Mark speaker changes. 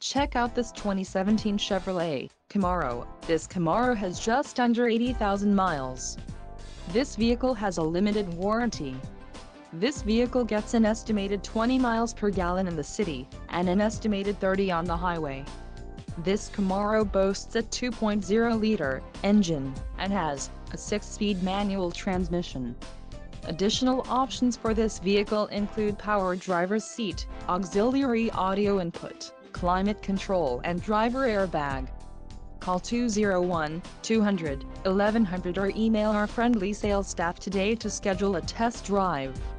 Speaker 1: Check out this 2017 Chevrolet Camaro. This Camaro has just under 80,000 miles. This vehicle has a limited warranty. This vehicle gets an estimated 20 miles per gallon in the city, and an estimated 30 on the highway. This Camaro boasts a 2.0-liter engine, and has a 6-speed manual transmission. Additional options for this vehicle include power driver's seat, auxiliary audio input, climate control and driver airbag. Call 201-200-1100 or email our friendly sales staff today to schedule a test drive.